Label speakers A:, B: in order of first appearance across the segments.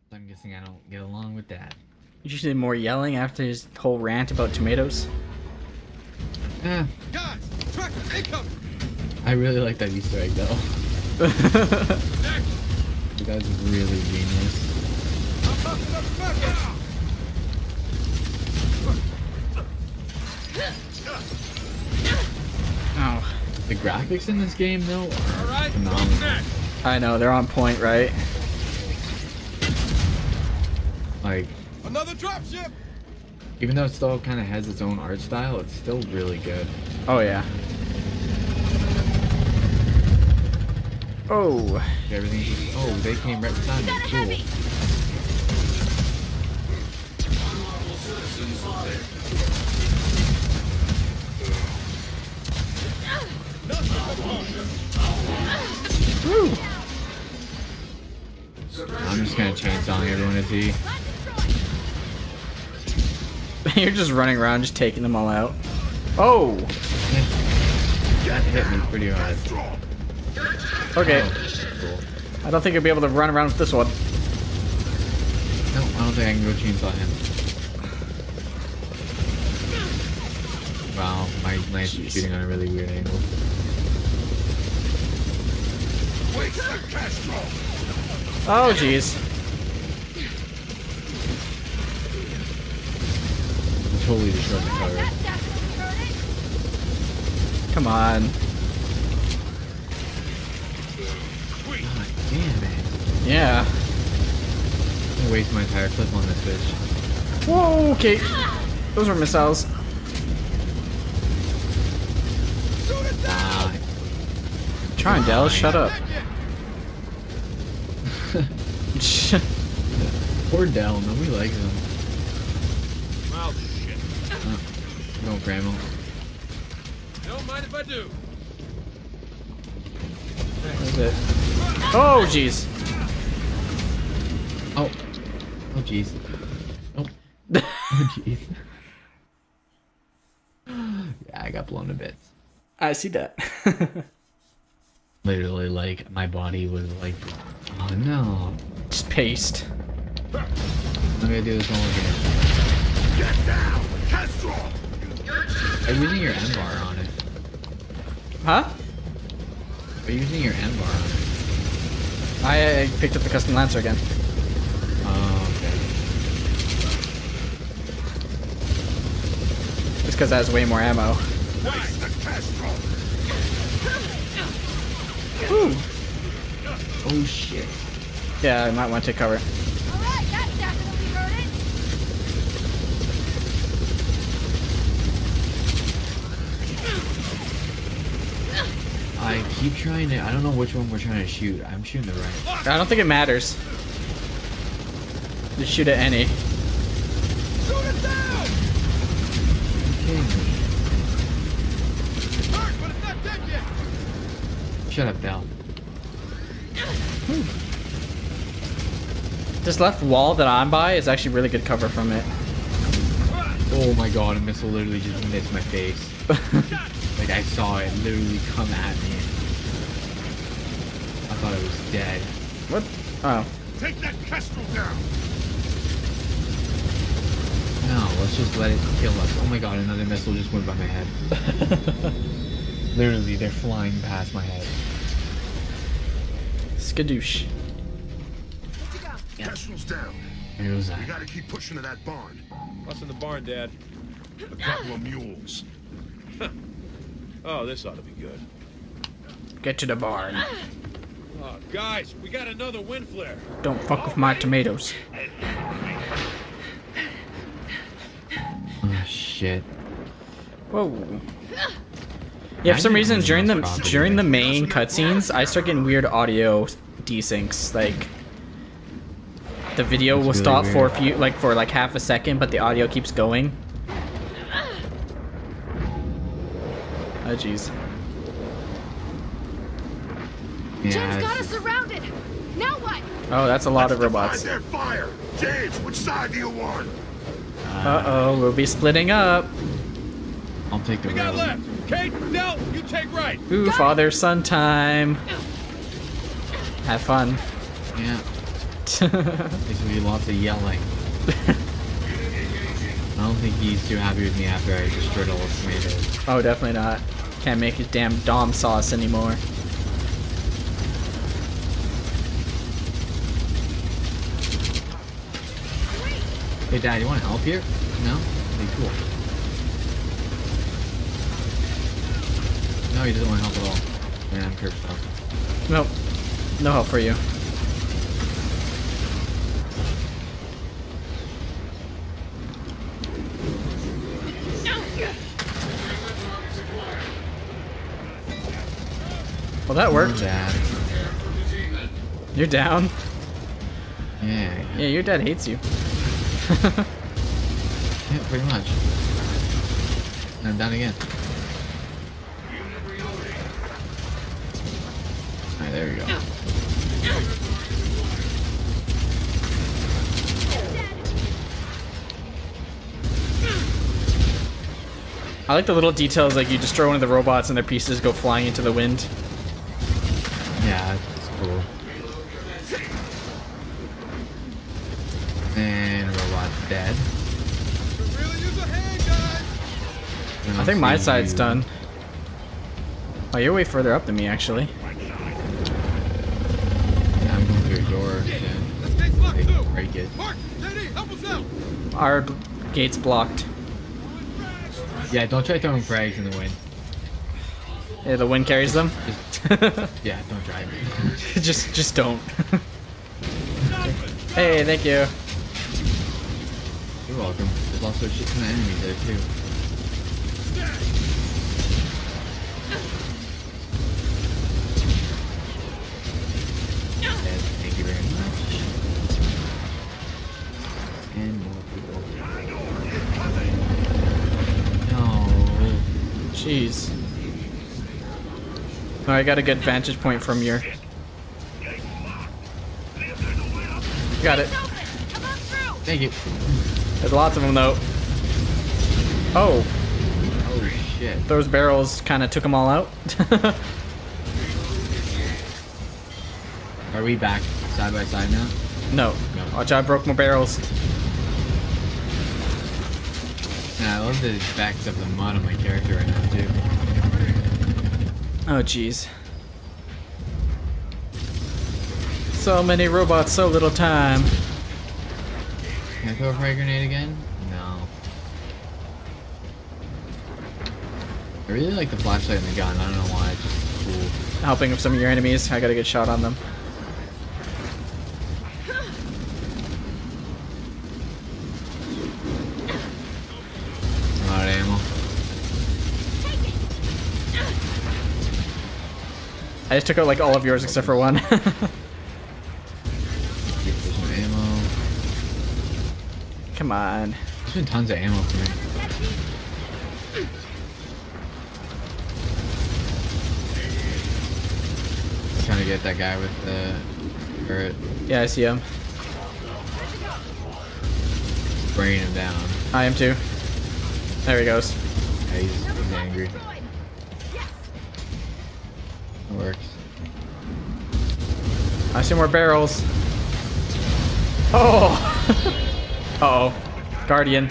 A: I'm guessing I don't get along with that.
B: You should do more yelling after his whole rant about tomatoes.
A: Eh,
C: Guys, trackers incoming.
A: I really like that Easter egg though. You guys are really genius.
C: I'm popping up back.
B: Oh,
A: The graphics in this game though are
C: All right,
A: phenomenal.
B: I know, they're on point, right?
A: Like,
C: Another dropship.
A: even though it still kind of has its own art style, it's still really good.
B: Oh, yeah. Oh.
A: Everything. Oh, they came right beside me. Cool.
B: Woo.
A: I'm just gonna chainsawing everyone to see.
B: You're just running around, just taking them all out. Oh.
A: That hit me pretty hard.
B: Okay.
A: Oh, cool.
B: I don't think I'll be able to run around with this one.
A: No, I don't think I can go chainsaw him. Wow, my lance is shooting on a really weird angle.
C: Wait, Castro.
B: Oh, jeez.
A: Totally destroyed the cover.
B: Come on.
A: God damn it.
B: Yeah.
A: I'm gonna waste my entire clip on this bitch.
B: Whoa, okay. Those were missiles.
A: Ah,
B: Trying, Dallas, shut up.
A: poor Dell, nobody likes him.
C: Well, shit.
A: No, Grandma.
C: Don't mind if I do.
B: That's it. Oh, jeez.
A: Oh. Oh, jeez. Oh. Oh, jeez. Yeah, I got blown to bits.
B: I see that.
A: Literally, like, my body was like, oh no.
B: Just paste.
A: I'm gonna do this one again.
C: Get down, Castro.
A: Are you using your M bar on it?
B: Huh?
A: Are you using your M bar on it?
B: I picked up the custom lancer again.
A: Oh, okay.
B: Just because that has way more ammo.
C: Waste the Castro.
B: Whew.
A: Oh shit.
B: Yeah, I might want to take cover.
D: Alright, that definitely hurt it.
A: I keep trying to. I don't know which one we're trying to shoot. I'm shooting the right.
B: I don't think it matters. Just shoot at any.
C: Shoot it down.
A: Are you kidding me?
C: Hurt, but it's not dead yet.
A: Shut up, Dell.
B: This left wall that I'm by is actually really good cover from it.
A: Oh my god, a missile literally just missed my face. Like I saw it literally come at me. I thought I was dead.
B: What? Oh.
C: Take that Castro down.
A: No, let's just let it kill us. Oh my god, another missile just went by my head. Literally, they're flying past my head.
B: Skadoosh.
C: Castro's down.
A: Here goes that.
C: We gotta keep pushing to that barn. What's in the barn, Dad? A couple of mules. Oh, this ought to be good.
B: Get to the barn.
C: Oh, guys, we got another wind flare.
B: Don't fuck with my tomatoes.
A: Oh shit.
B: Whoa. Yeah, for some reason during the main cutscenes, I start getting weird audio desyncs. Like the video will
A: really
B: stop
A: weird.
B: for like half a second, but the audio keeps going. Oh jeez.
D: James
A: Yeah.
D: got us surrounded. Now what?
B: Oh, that's a lot of robots.
C: Their fire. James, which side do you want?
B: Uh-oh, we'll be splitting up.
A: I'll take the
C: We got
A: road.
C: left. Kate, Del, you take right.
B: Ooh, father-son time. Have fun.
A: Yeah. This will be lots of yelling. I don't think he's too happy with me after I destroyed all the tomatoes.
B: Oh, definitely not. Can't make his damn Dom sauce anymore.
A: Hey, Dad, you want help here? No? Okay, cool. No, he doesn't want help at all. Man, I'm cursed off.
B: Nope. No help for you. Well, that worked.
A: Dad.
B: You're down.
A: Yeah.
B: Yeah, your dad hates you.
A: Yeah, pretty much. And I'm down again. Alright, there we go.
B: I like the little details, like you destroy one of the robots and their pieces go flying into the wind.
A: Yeah, that's cool. And robot's dead.
B: I think my side's done. Oh, you're way further up than me, actually.
A: Yeah, I'm going through a door. Yeah. Break it.
B: Our gate's blocked.
A: Yeah, don't try throwing frags in the wind.
B: Yeah, the wind carries them.
A: Yeah, don't try it.
B: just don't. Hey, thank you.
A: You're welcome. There's also a shit ton of enemies there too. Yes, thank you very much. And more people. No.
B: Jeez. Oh, I got a good vantage point from your. Got it.
A: Thank you.
B: There's lots of them though. Oh,
A: Oh shit.
B: those barrels kind of took them all out.
A: Are we back side by side now?
B: No.
A: No.
B: Watch out, I broke my barrels.
A: Yeah, I love the backs up the mud on my character right now too.
B: Oh, jeez. So many robots, so little time.
A: Can I throw a frag grenade again? No. I really like the flashlight and the gun. I don't know why. It's just cool.
B: Helping some of your enemies. I got a good shot on them.
A: A lot of ammo.
B: I just took out like all of yours except for one.
A: There's some ammo.
B: Come on.
A: There's been tons of ammo for me. Trying to get that guy with the turret,
B: Yeah, I see him.
A: spraying him down.
B: I am too. There he goes.
A: Yeah, he's angry. It works.
B: I see more barrels. Oh! Uh-oh. Guardian.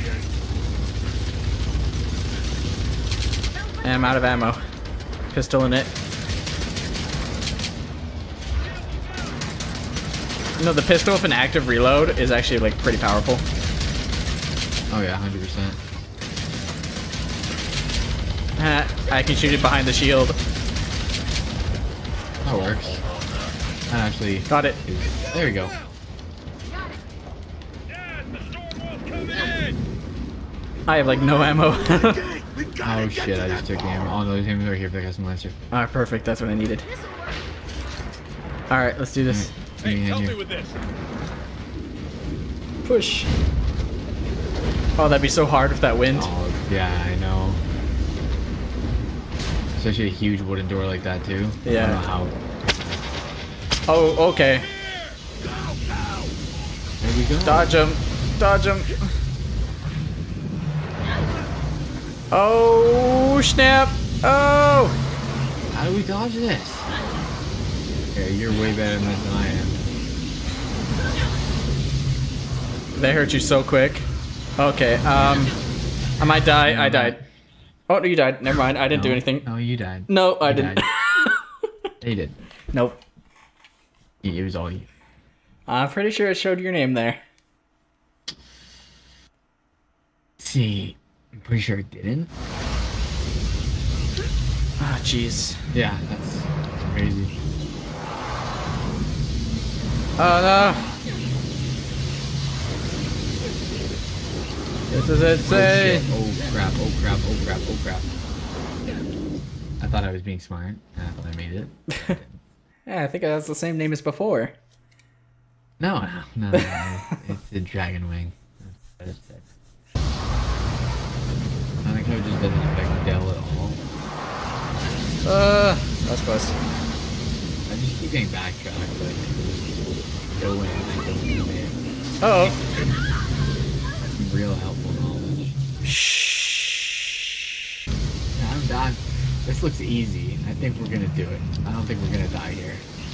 B: And I'm out of ammo. Pistol in it. You know, the pistol with an active reload is actually, like, pretty powerful.
A: Oh yeah, 100%.
B: I can shoot it behind the shield.
A: That works. That actually
B: Got it.
A: is, there we go.
B: I have, like, no ammo.
A: Oh shit, I just took the ammo. Oh no, there's ammo right here for the custom lancer.
B: Alright, perfect. That's what I needed. Alright, let's do this.
A: Give me a hand
C: Help me
A: here.
C: with this.
B: Push. Oh, that'd be so hard with that wind.
A: Oh, yeah, I know. Especially a huge wooden door like that too.
B: Yeah.
A: I don't know how.
B: Oh, okay.
A: There we go.
B: Dodge him. Dodge him. Oh, snap. Oh.
A: How do we dodge this? Yeah, you're way better than this than I am.
B: They hurt you so quick. Okay, I might die. I died. Oh, no, you died. Never mind. I didn't do anything.
A: No, you died.
B: No, I
A: You
B: didn't.
A: died. You did.
B: Nope.
A: It was all you.
B: I'm pretty sure it showed your name there.
A: See, I'm pretty sure it didn't.
B: Ah, jeez.
A: Yeah, that's crazy.
B: Oh no. This is insane.
A: Oh crap, oh crap, oh crap, oh crap. I thought I was being smart, and I thought I made it.
B: Yeah, I think that's the same name as before.
A: No. It's a dragon wing. That's what it said. I think how it just doesn't affect Dell at all.
B: That's close.
A: I just keep getting backtracked, but go in and I don't do it.
B: Uh-oh.
A: Some real helpful knowledge.
B: Shh.
A: Yeah, this looks easy. I think we're gonna do it. I don't think we're gonna die here.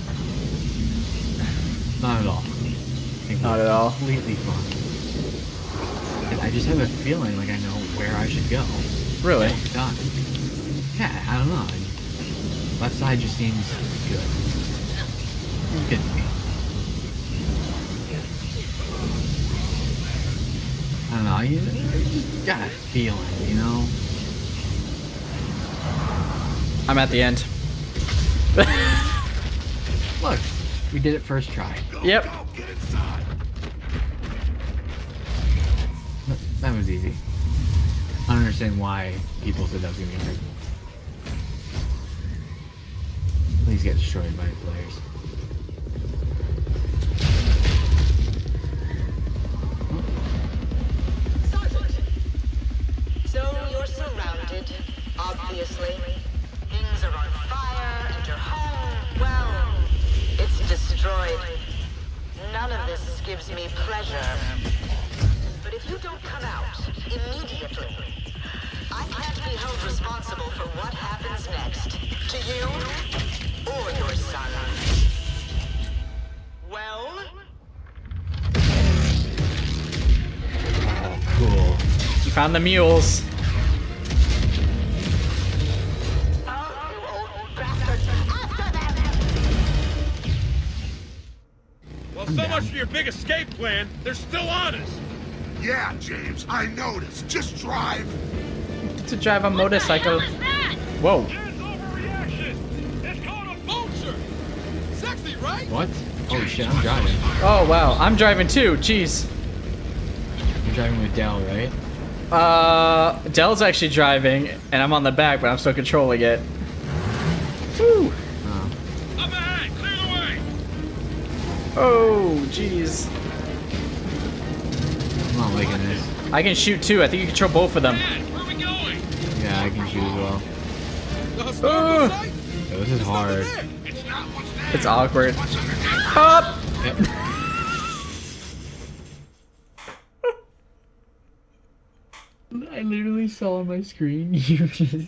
A: Not at all. I think
B: Not
A: we're
B: at all.
A: Completely fine. And I just have a feeling like I know where I should go.
B: Really?
A: Done. Yeah, I don't know. Left side just seems good. Good to me. I don't know. You just got a feeling, you know?
B: I'm at the end.
A: Look, we did it first try.
B: Yep.
A: That was easy. I don't understand why people said that was gonna be hard. Please get destroyed by players.
E: So you're surrounded, obviously. Things are on fire, and your home, well, it's destroyed. None of this gives me pleasure. But if you don't come out immediately, I can't be held responsible for what happens next. To you, or your son. Well?
A: Oh, cool.
B: You found the mules.
E: Oh, you old bastards! After them!
C: Well, so much for your big escape plan. They're still on us.
F: Yeah, James, I noticed. Just drive.
B: To drive a motorcycle.
D: What the hell is that?
B: Whoa.
C: There's overreaction. It's called a vulture. Sexy, right?
A: What? Holy shit, I'm driving.
B: Oh wow, I'm driving too. Jeez.
A: You're driving with Dell, right?
B: Dell's actually driving, and I'm on the back, but I'm still controlling it. Woo.
A: Oh.
C: Up ahead. Clear the way.
B: Oh, jeez.
A: I'm not liking this.
B: I can shoot too. I think you control both of them.
C: Dad, where are we going?
A: Yeah, I can shoot as well.
C: The historical site?
A: Yeah, this is hard.
F: It's not what's there.
B: It's awkward.
F: What's underneath?
B: Up.
A: Yep. I literally saw on my screen you just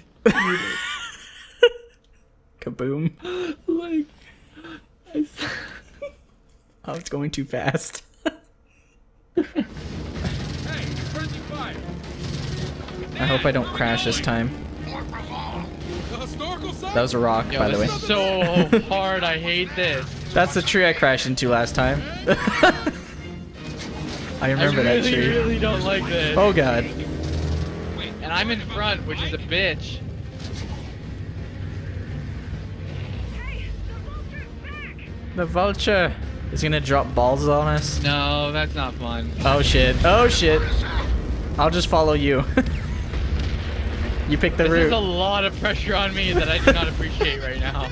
B: Kaboom.
A: like I saw...
B: Oh, it's going too fast.
C: Hey, friendly fire.
B: I hope I don't crash this time.
C: The historical site?
B: That was a rock, by the way.
G: This is so hard. I hate this.
B: That's the tree I crashed into last time. I remember that tree.
G: really don't like this.
B: Oh god.
G: And I'm in front, which is a bitch.
D: Hey, the vulture's back!
B: The vulture is gonna drop balls on us.
G: No, that's not fun.
B: Oh shit. Oh shit. I'll just follow you. You pick the
G: This
B: route.
G: is a lot of pressure on me that I do not appreciate right now.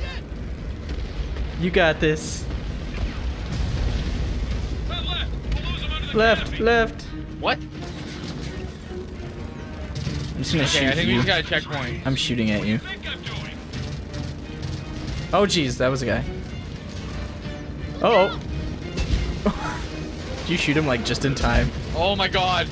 B: You got this.
C: Left. We'll lose them under the
B: Left,
C: canopy.
B: left.
G: What?
B: I'm just gonna
G: Okay,
B: shoot
G: I think we
B: you.
G: just got a checkpoint.
B: I'm shooting at you.
C: I think I'm doing.
B: Oh jeez, that was a guy. Oh. Did you shoot him like just in time?
G: Oh my god.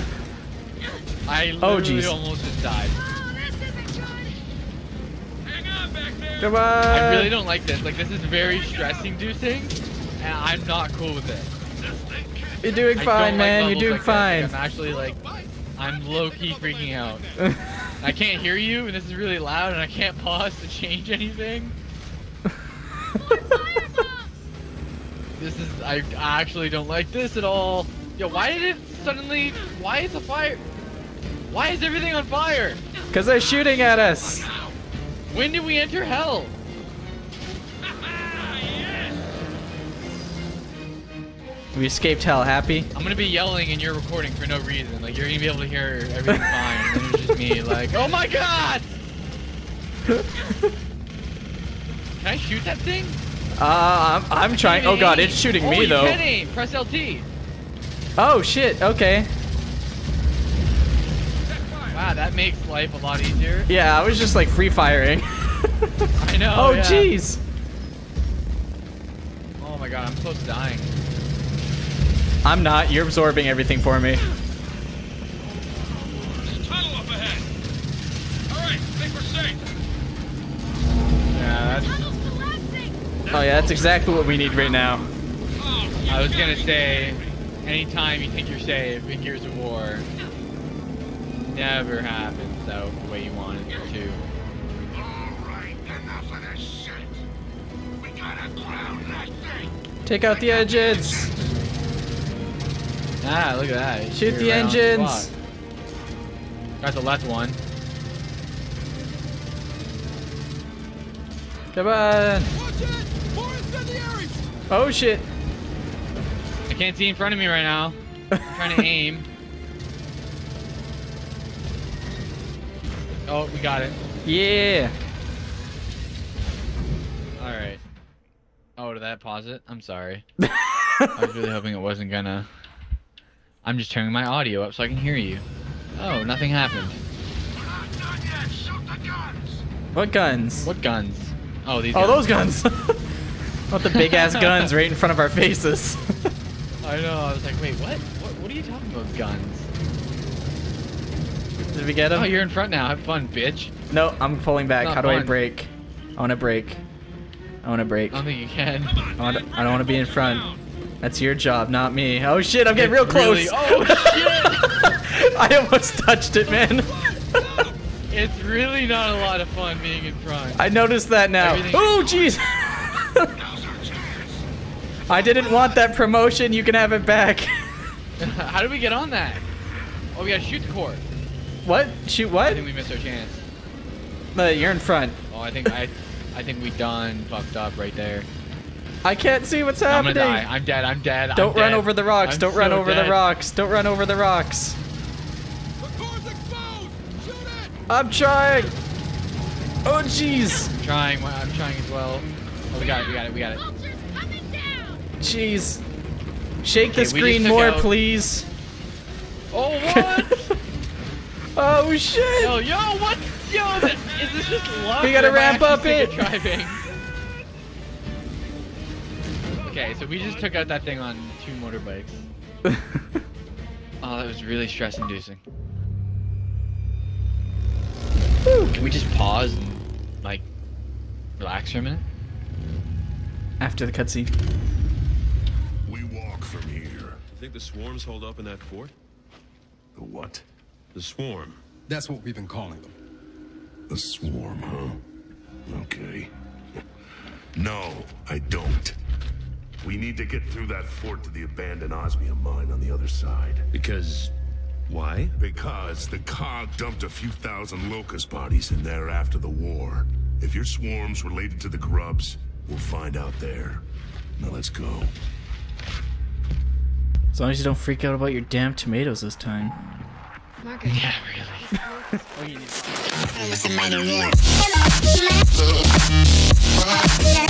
G: I
B: Oh,
G: literally
B: jeez.
G: almost just died.
D: Oh, this isn't good!
C: Hang on back there.
B: Come on.
G: I really don't like this. Like, this is very stress-inducing, and I'm not cool with it.
F: This thing can't
B: You're doing fine, man. You're doing fine.
G: I'm actually like, I'm low-key freaking out. I can't hear you, and this is really loud, and I can't pause to change anything. This is, I actually don't like this at all. Yo, why did it suddenly, why is the fire, why is everything on fire?
B: Because they're shooting at us.
G: When did we enter hell?
B: We escaped hell. Happy?
G: I'm gonna be yelling and you're recording for no reason. Like, you're gonna be able to hear everything fine, and then it's just me like, oh my god! Can I shoot that thing?
B: I'm trying. Oh god, it's shooting me though.
G: You can aim. Press LT.
B: Oh shit, okay.
G: Wow, that makes life a lot easier.
B: Yeah, I was just like free firing.
G: I know.
B: Oh
G: yeah.
B: jeez.
G: Oh my god, I'm close to dying.
B: I'm not. You're absorbing everything for me.
C: There's a tunnel up ahead. All right, think we're safe.
G: Yeah, that's...
B: Oh yeah, that's exactly what we need right now.
G: I was gonna say, anytime you think you're safe in Gears of War, never happens though the way you want it to.
F: Alright, enough of this shit. We gotta ground that thing.
B: Take out the engines.
G: Ah, look at that.
B: Shoot
G: You're
B: the
G: right on
B: engines.
G: spot. Got the left one.
B: Come on. Oh shit.
G: I can't see in front of me right now. I'm trying to aim. Oh, we got it.
B: Yeah.
G: Alright. Oh, did that pause it? I'm sorry. I was really hoping it wasn't gonna... I'm just turning my audio up so I can hear you. Oh, nothing happened.
F: Not yet. Shoot the guns.
B: What guns?
G: What guns? Oh, these
B: Oh,
G: guns.
B: those guns. What the big ass guns right in front of our faces.
G: I know, I was like, wait, what are you talking about, guns?
B: Did we get him?
G: Oh, you're in front now. Have fun, bitch.
B: No, I'm pulling back.
G: Not
B: How do I
G: fun.
B: brake? I want to brake. I want to brake.
G: I don't think you can.
B: I don't want to be in front. That's your job, not me. Oh shit, I'm getting real close.
G: Really, oh shit!
B: I almost touched it, man.
G: It's really not a lot of fun being in front.
B: I noticed that now.
G: Everything-
B: Oh jeez. I didn't want that promotion. You can have it back.
G: How did we get on that? Oh, we gotta shoot the core.
B: What? Shoot
G: I
B: what?
G: think we missed our chance.
B: You're in front.
G: Oh, I think we done fucked up right there.
B: I can't see what's
G: I'm
B: happening.
G: gonna die. I'm dead. I'm dead.
B: Don't
G: I'm
B: run
G: dead.
B: over the rocks.
G: I'm
B: Don't run
G: so
B: over
G: dead.
B: the rocks. Don't run over the rocks.
C: The core's exposed. Shoot it.
B: I'm trying. Oh jeez.
G: I'm trying as well. Oh, we got it.
B: Jeez. Shake the
G: Okay, we just
B: screen
G: took
B: more,
G: out-
B: please.
G: Oh, what?
B: Oh shit.
G: Yo, what? Yo, is this just luck?
B: We gotta
G: or am I
B: ramp up
G: actually
B: it.
G: sick of driving? Okay, so we just took out that thing on 2 motorbikes. Oh, that was really stress-inducing. Can we just pause and, like, relax for a minute?
B: After the cutscene.
F: We walk from here.
C: You think the swarms hold up in that fort?
F: The what?
C: The swarm.
H: That's what we've been calling them.
F: The swarm, huh? Okay. No, I don't. We need to get through that fort to the abandoned osmium mine on the other side.
C: Because... why?
F: Because the COG dumped a few thousand locust bodies in there after the war. If your swarm's related to the grubs, we'll find out there. Now let's go.
B: As long as you don't freak out about your damn tomatoes this time.
D: Marcus.
G: Yeah, really.
D: That was the minor war.